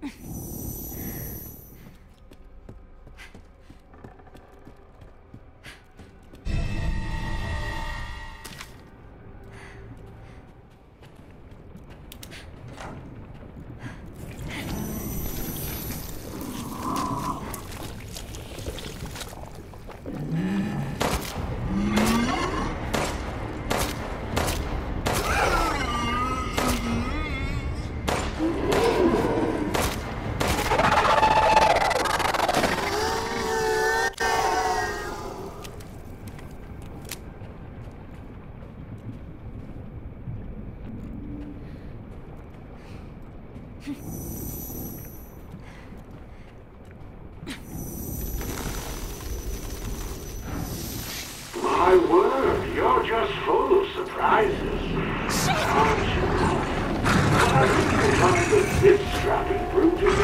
My word, you're just full of surprises. Aren't you? I think you'll find that this strapping brute is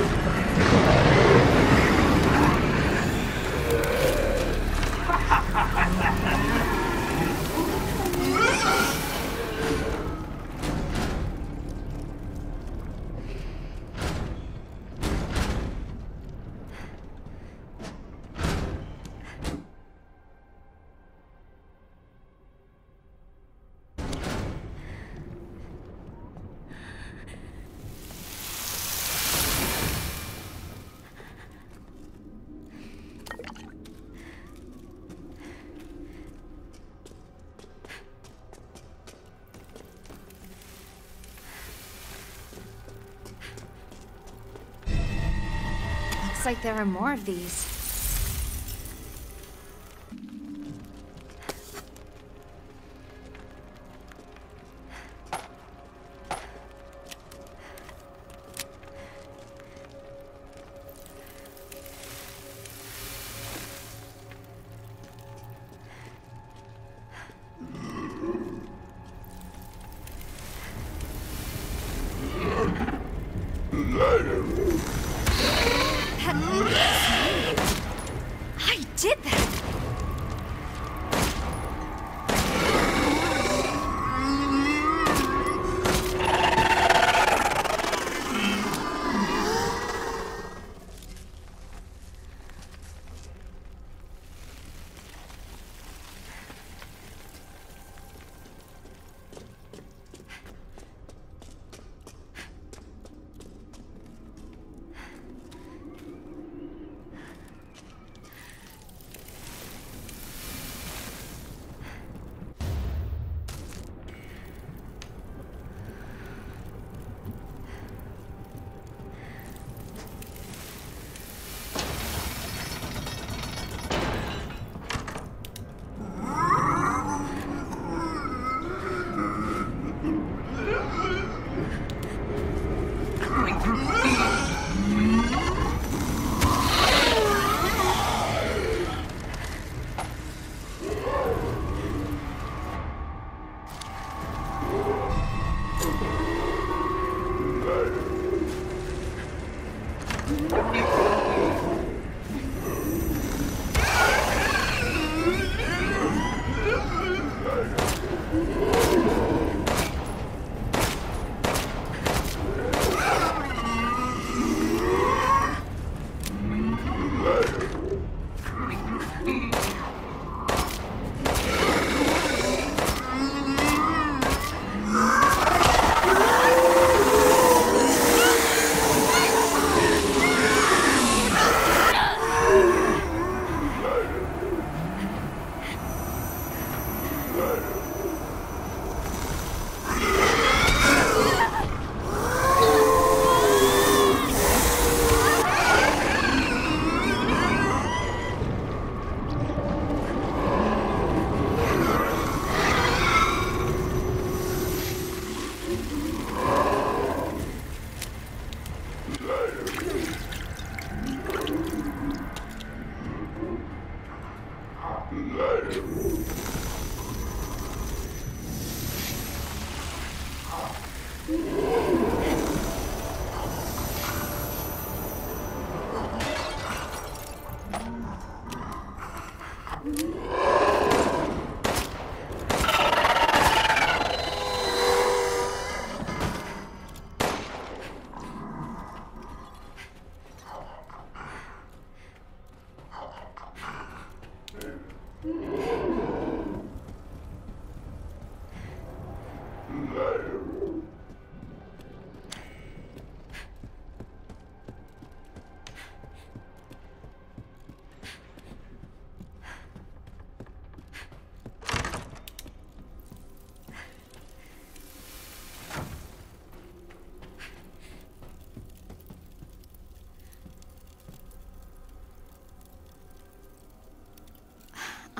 Looks like there are more of these. I did that!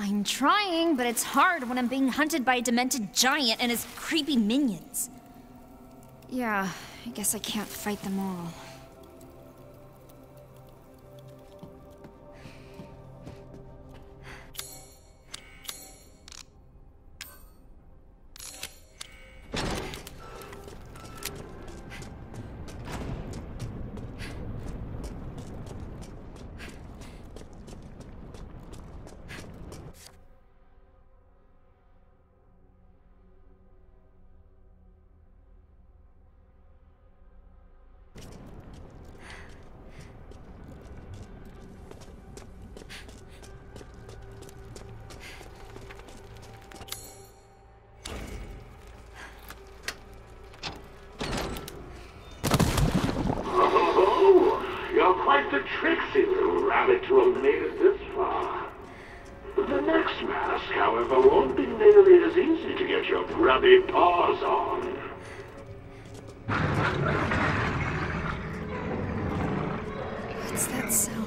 I'm trying, but it's hard when I'm being hunted by a demented giant and his creepy minions. Yeah, I guess I can't fight them all. Quite the tricksy little rabbit to have made it this far. The next mask, however, won't be nearly as easy to get your grubby paws on. What's that sound?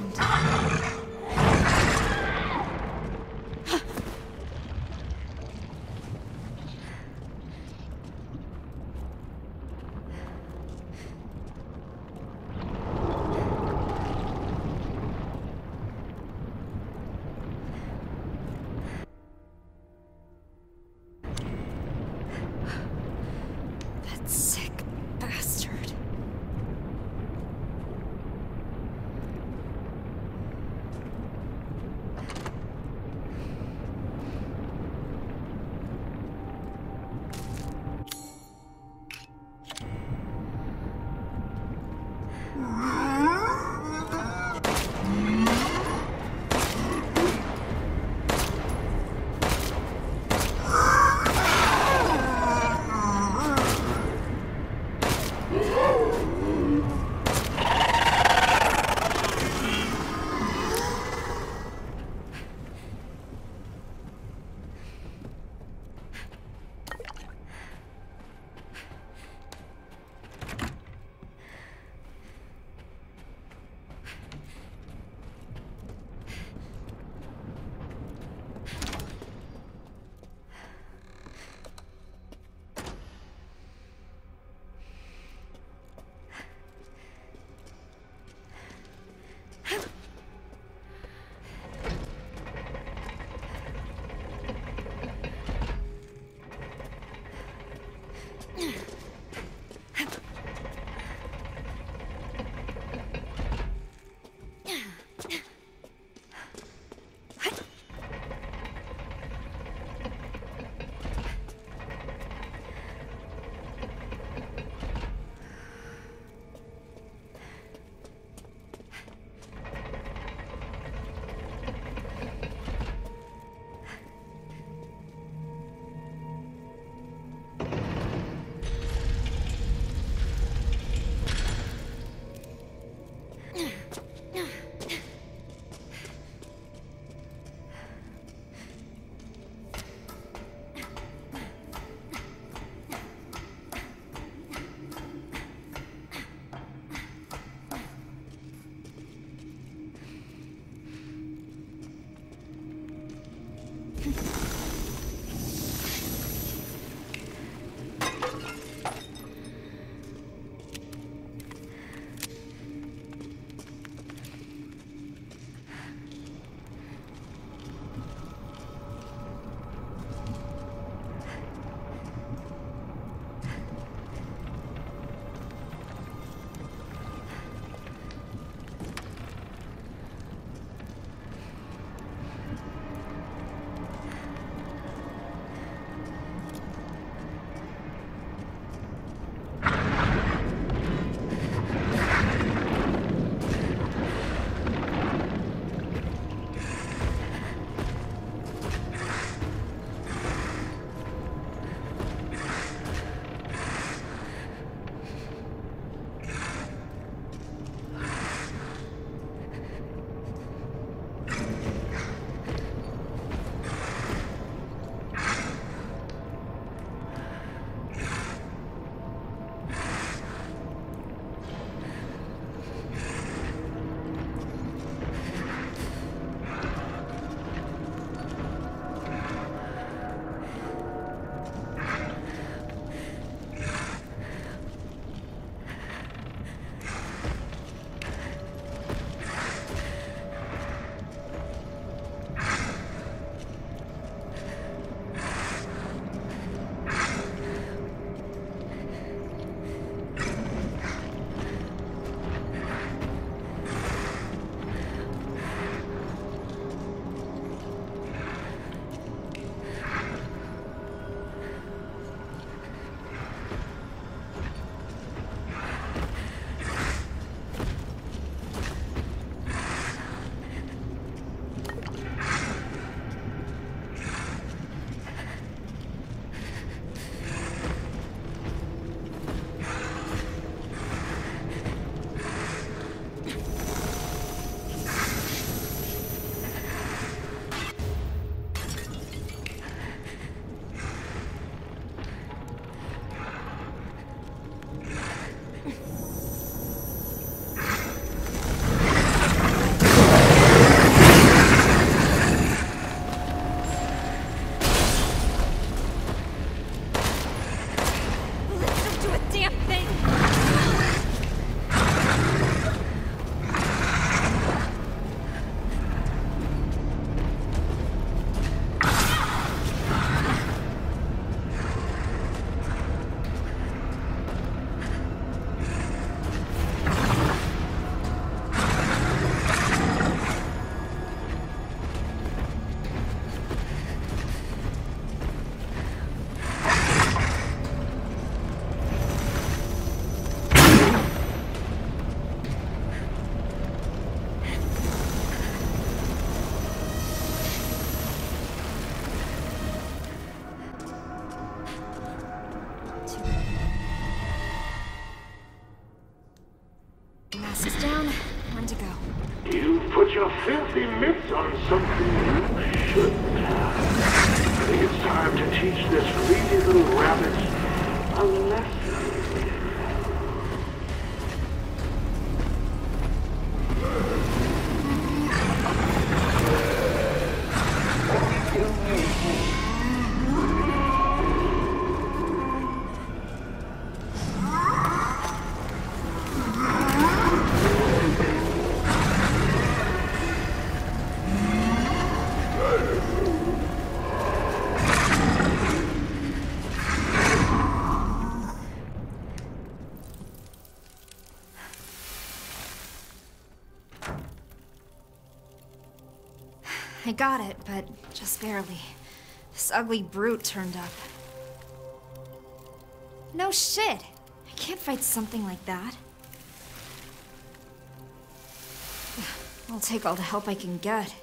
Mask's down. Time to go. You put your filthy mitts on something you shouldn't have. I think it's time to teach this greedy little rabbit a lesson. I got it, but just barely. This ugly brute turned up. No shit! I can't fight something like that. I'll take all the help I can get.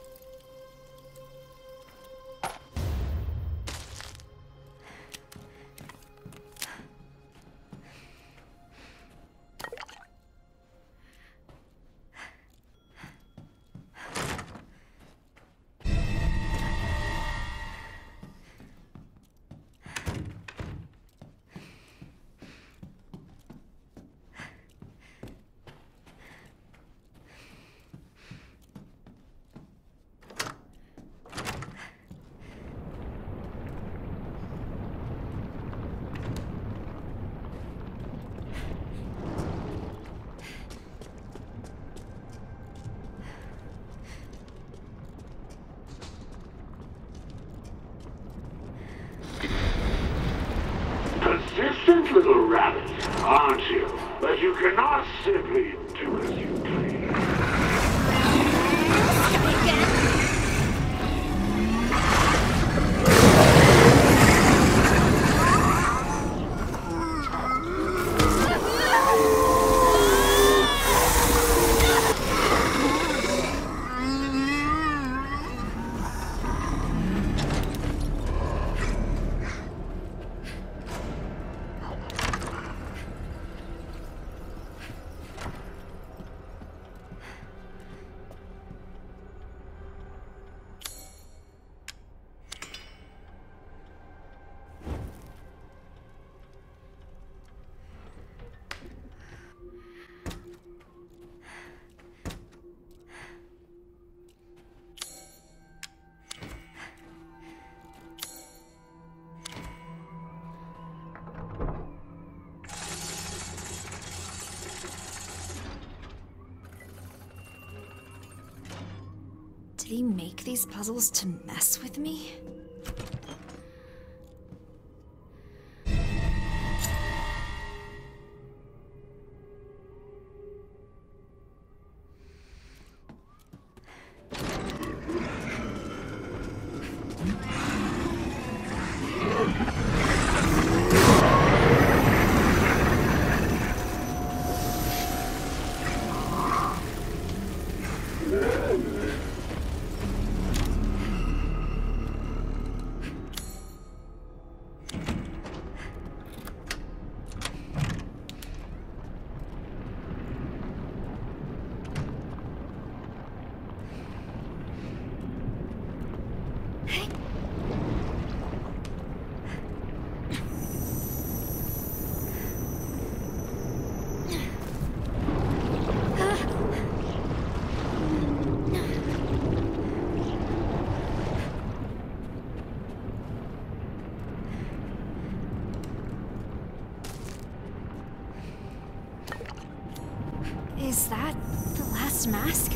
Persistent little rabbit, aren't you? But you cannot simply do as you please. Did he make these puzzles to mess with me? Is that the last mask?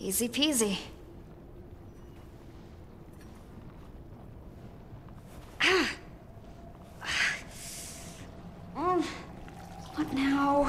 Easy peasy. What now?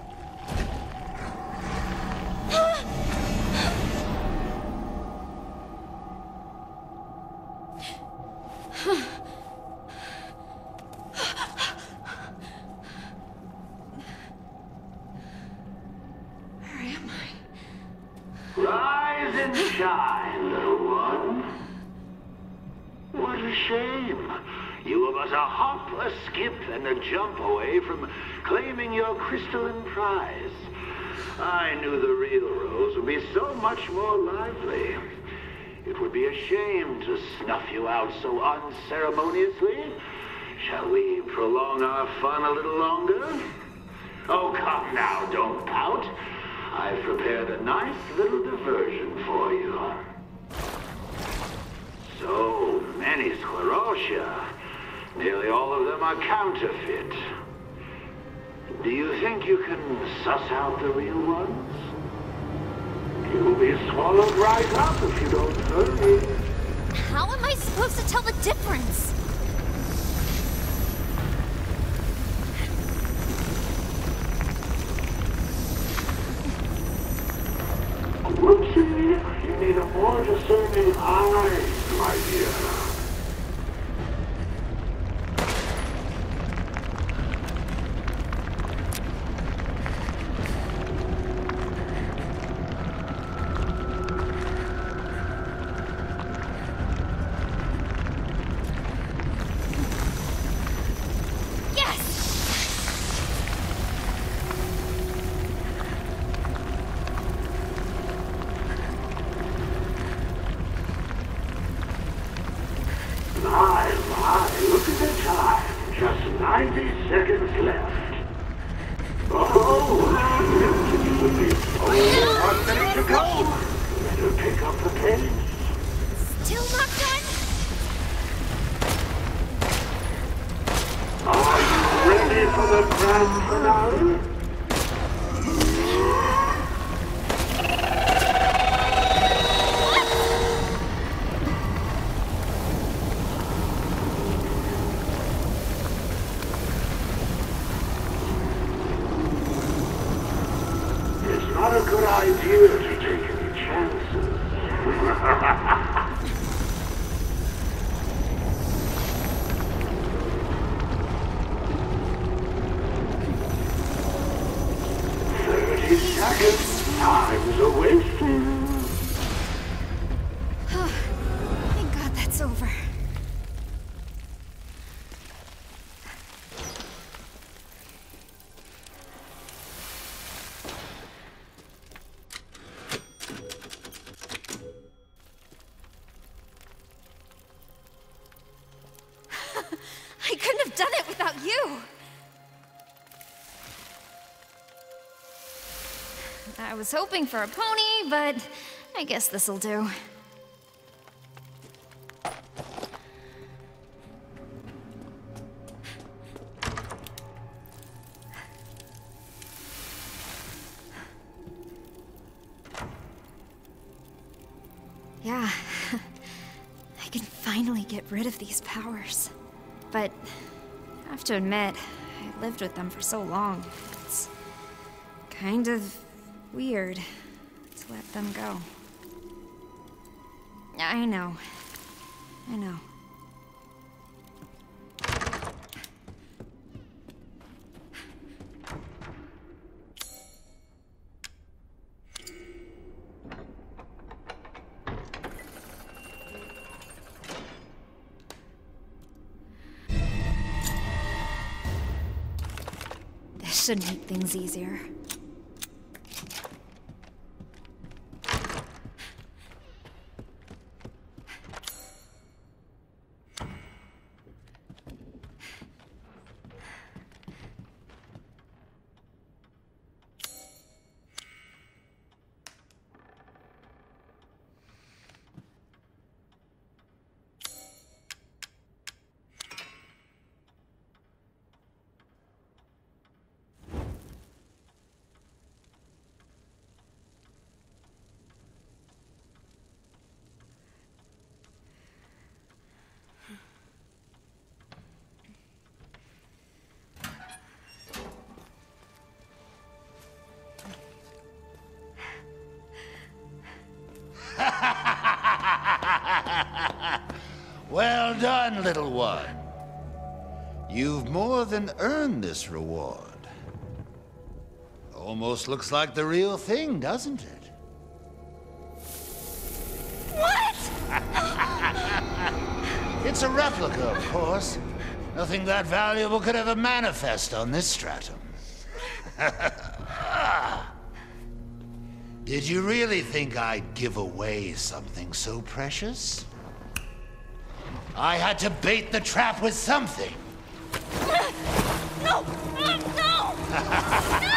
Where am I? Rise and shine, little one. What a shame. You of us a hop, a skip, and a jump away from claiming your crystalline prize. I knew the real Rose would be so much more lively. It would be a shame to snuff you out so unceremoniously. Shall we prolong our fun a little longer? Oh, come now, don't pout. I've prepared a nice little diversion for you. So many sclerotia. Nearly all of them are counterfeit. Do you think you can suss out the real ones? You'll be swallowed right up if you don't hurry. How am I supposed to tell the difference? Whoopsie, you need a more discerning eye, my dear. Look at the time. Just 90 seconds left. Oh, 1 minute to go. Better pick up the pace. Still not done? Are you ready for the grand finale? Not a good idea to take any chances. 30 seconds. Time's a wasting. Thank God that's over. I couldn't have done it without you! I was hoping for a pony, but I guess this'll do. Yeah, I can finally get rid of these powers. But I have to admit, I lived with them for so long. It's kind of weird to let them go. I know. This should make things easier. Well done, little one. You've more than earned this reward. Almost looks like the real thing, doesn't it? What? It's a replica, of course. Nothing that valuable could ever manifest on this stratum. Did you really think I'd give away something so precious? I had to bait the trap with something. No! No! No!